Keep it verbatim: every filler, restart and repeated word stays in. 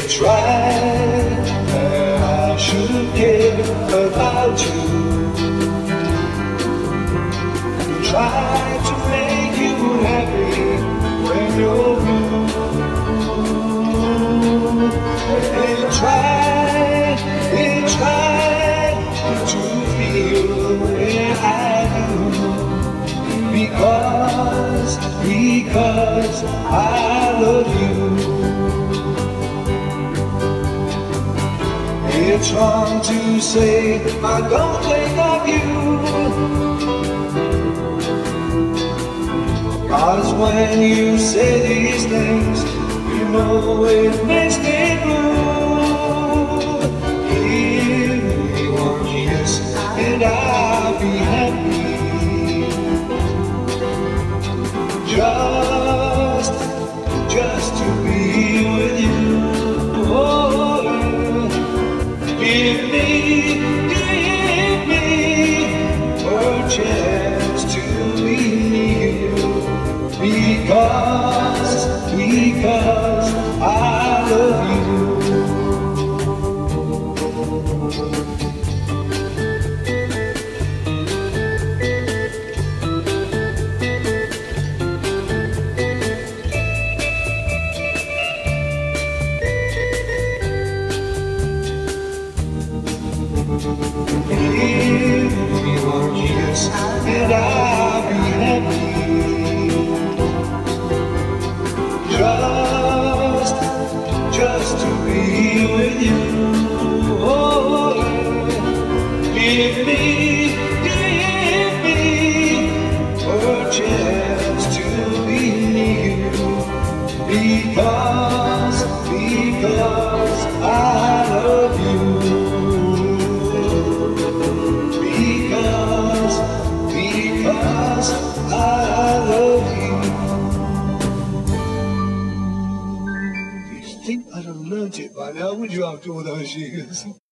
It's right that I should care about you. Try to make you happy when you're blue. It's right, it's right to feel the way I do. Because, because I love you. It's wrong to say I don't think of you, 'cause when you say these things, you know it makes me blue. Give me one kiss and I'll be happy. Just, just to be with you. Oh, give me, give me a chance to be near you. Because, because I love you. Give me one kiss and I'll be happy. Just, just to be with you. Oh, give me, give me a chance to be near you. Because, because I love you. Because, because I love you. You'd think I'd have learned it by now, would you, after all those years?